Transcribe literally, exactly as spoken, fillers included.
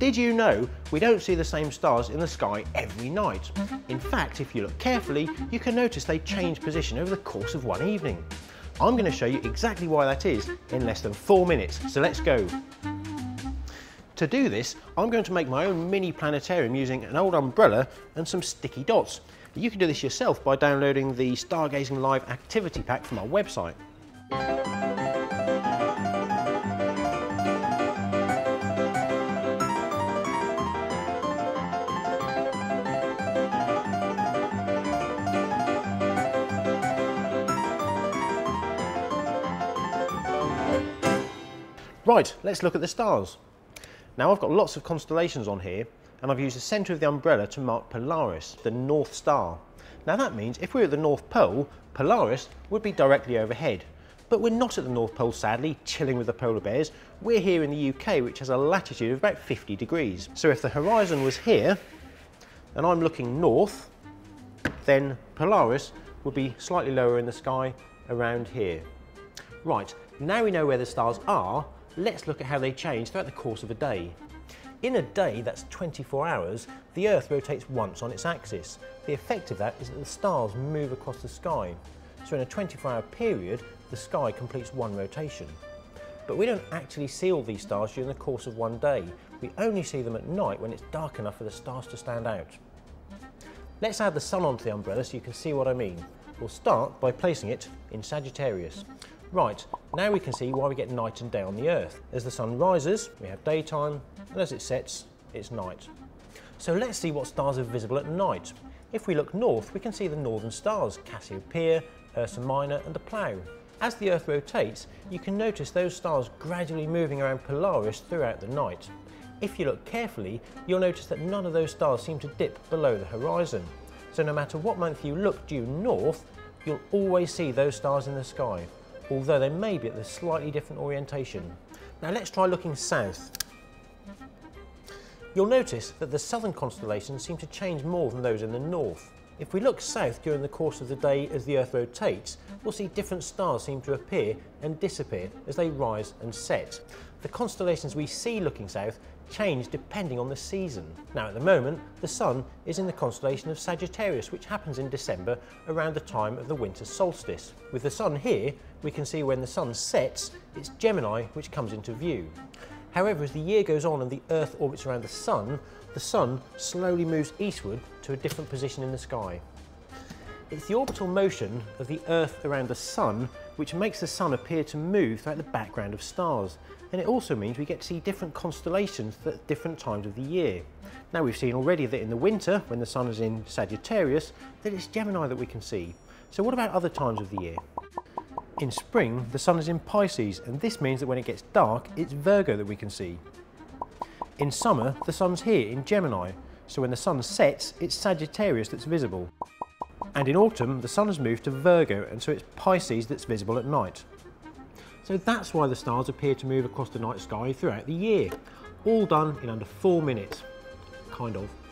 did you know we don't see the same stars in the sky every night? In fact, if you look carefully, you can notice they change position over the course of one evening. I'm going to show you exactly why that is in less than four minutes, so let's go. To do this, I'm going to make my own mini planetarium using an old umbrella and some sticky dots. You can do this yourself by downloading the Stargazing Live activity pack from our website. Right, let's look at the stars. Now I've got lots of constellations on here, and I've used the centre of the umbrella to mark Polaris, the North Star. Now that means if we're at the North Pole, Polaris would be directly overhead. But we're not at the North Pole, sadly, chilling with the polar bears. We're here in the U K, which has a latitude of about fifty degrees. So if the horizon was here, and I'm looking north, then Polaris would be slightly lower in the sky around here. Right, now we know where the stars are, let's look at how they change throughout the course of a day. In a day, that's twenty-four hours, the Earth rotates once on its axis. The effect of that is that the stars move across the sky. So in a twenty-four hour period, the sky completes one rotation. But we don't actually see all these stars during the course of one day. We only see them at night when it's dark enough for the stars to stand out. Let's add the sun onto the umbrella so you can see what I mean. We'll start by placing it in Sagittarius. Right, now we can see why we get night and day on the Earth. As the sun rises, we have daytime, and as it sets, it's night. So let's see what stars are visible at night. If we look north, we can see the northern stars, Cassiopeia, Ursa Minor, and the Plough. As the Earth rotates, you can notice those stars gradually moving around Polaris throughout the night. If you look carefully, you'll notice that none of those stars seem to dip below the horizon. So no matter what month you look due north, you'll always see those stars in the sky, although they may be at a slightly different orientation. Now let's try looking south. You'll notice that the southern constellations seem to change more than those in the north. If we look south during the course of the day as the Earth rotates, we'll see different stars seem to appear and disappear as they rise and set. The constellations we see looking south change depending on the season. Now at the moment, the Sun is in the constellation of Sagittarius, which happens in December around the time of the winter solstice. With the Sun here, we can see when the Sun sets, it's Gemini which comes into view. However, as the year goes on and the Earth orbits around the Sun, the Sun slowly moves eastward to a different position in the sky. It's the orbital motion of the Earth around the Sun which makes the Sun appear to move throughout the background of stars. And it also means we get to see different constellations at different times of the year. Now we've seen already that in the winter, when the Sun is in Sagittarius, that it's Gemini that we can see. So what about other times of the year? In spring, the Sun is in Pisces, and this means that when it gets dark, it's Virgo that we can see. In summer, the Sun's here in Gemini, so when the Sun sets, it's Sagittarius that's visible. And in autumn, the Sun has moved to Virgo, and so it's Pisces that's visible at night. So that's why the stars appear to move across the night sky throughout the year. All done in under four minutes. Kind of.